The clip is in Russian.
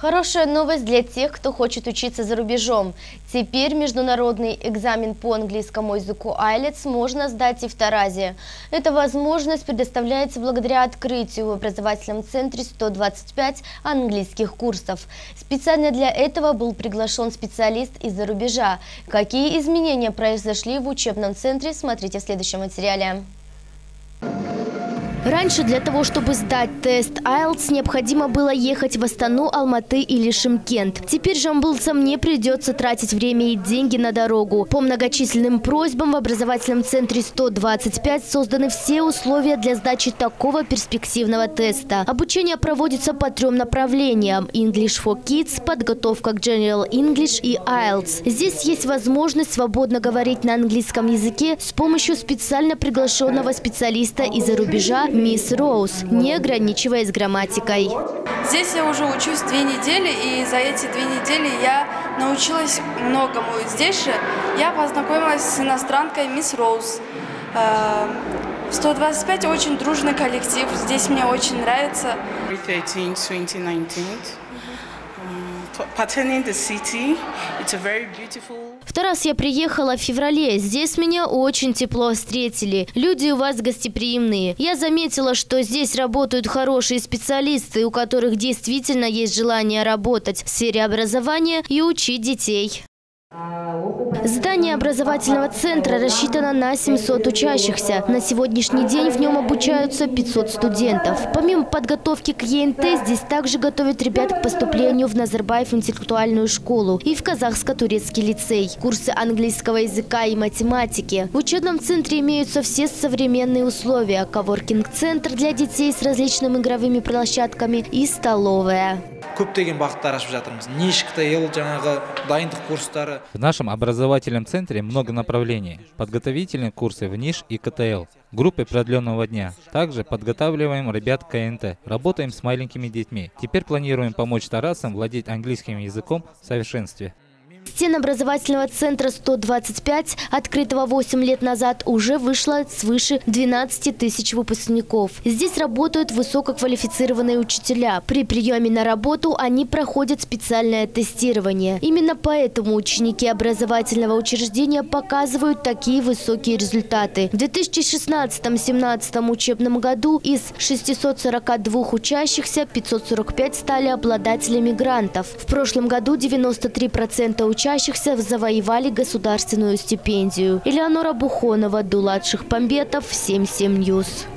Хорошая новость для тех, кто хочет учиться за рубежом. Теперь международный экзамен по английскому языку IELTS можно сдать и в Таразе. Эта возможность предоставляется благодаря открытию в образовательном центре 125 английских курсов. Специально для этого был приглашен специалист из-за рубежа. Какие изменения произошли в учебном центре, смотрите в следующем материале. Раньше для того, чтобы сдать тест IELTS, необходимо было ехать в Астану, Алматы или Шымкент. Теперь же амбулцам не придется тратить время и деньги на дорогу. По многочисленным просьбам в образовательном центре 125 созданы все условия для сдачи такого перспективного теста. Обучение проводится по 3 направлениям: English for Kids, подготовка к General English и IELTS. Здесь есть возможность свободно говорить на английском языке с помощью специально приглашенного специалиста из-за рубежа мисс Роуз, не ограничиваясь грамматикой. Здесь я уже учусь 2 недели, и за эти 2 недели я научилась многому. Здесь же я познакомилась с иностранкой мисс Роуз. 125 очень дружный коллектив, здесь мне очень нравится. В Тарас я приехала в феврале. Здесь меня очень тепло встретили. Люди у вас гостеприимные. Я заметила, что здесь работают хорошие специалисты, у которых действительно есть желание работать в сфере образования и учить детей. Здание образовательного центра рассчитано на 700 учащихся. На сегодняшний день в нем обучаются 500 студентов. Помимо подготовки к ЕНТ, здесь также готовят ребят к поступлению в Назарбаев интеллектуальную школу и в Казахско-турецкий лицей. Курсы английского языка и математики. В учебном центре имеются все современные условия: коворкинг-центр для детей с различными игровыми площадками и столовая. В нашем образовательном центре много направлений. Подготовительные курсы в НИШ и КТЛ. Группы продленного дня. Также подготавливаем ребят к КНТ. Работаем с маленькими детьми. Теперь планируем помочь тарасам владеть английским языком в совершенстве. Стен образовательного центра 125, открытого 8 лет назад, уже вышло свыше 12 тысяч выпускников. Здесь работают высококвалифицированные учителя. При приеме на работу они проходят специальное тестирование. Именно поэтому ученики образовательного учреждения показывают такие высокие результаты. В 2016-2017 учебном году из 642 учащихся 545 стали обладателями грантов. В прошлом году 93% учащихся завоевали государственную стипендию. Элеонора Бухонова, Дулат Шихпамбетов, 77 News.